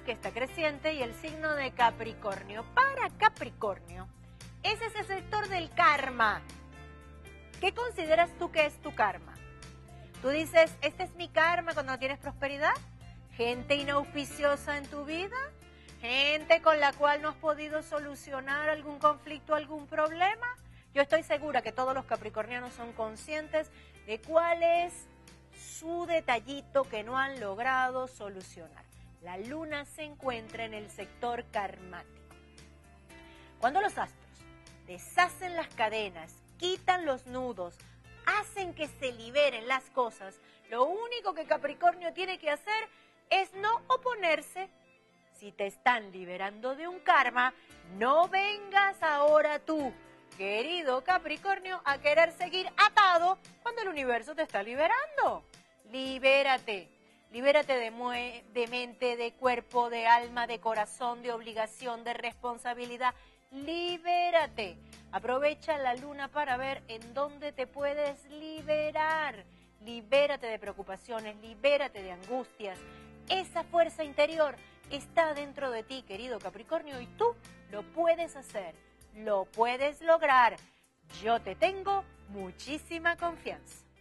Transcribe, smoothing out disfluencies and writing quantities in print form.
que está creciente, y el signo de Capricornio. Para Capricornio, ese es el sector del karma. ¿Qué consideras tú que es tu karma? Tú dices, este es mi karma cuando no tienes prosperidad. Gente inauspiciosa en tu vida, gente con la cual no has podido solucionar algún conflicto, algún problema. Yo estoy segura que todos los capricornianos son conscientes de cuál es su detallito que no han logrado solucionar. La luna se encuentra en el sector karmático. Cuando los astros deshacen las cadenas, quitan los nudos, hacen que se liberen las cosas, lo único que Capricornio tiene que hacer es no oponerse. Si te están liberando de un karma, no vengas ahora tú, querido Capricornio, a querer seguir atado cuando el universo te está liberando. Libérate. Libérate de mente, de cuerpo, de alma, de corazón, de obligación, de responsabilidad. Libérate. Aprovecha la luna para ver en dónde te puedes liberar. Libérate de preocupaciones, libérate de angustias. Esa fuerza interior está dentro de ti, querido Capricornio, y tú lo puedes hacer, lo puedes lograr. Yo te tengo muchísima confianza.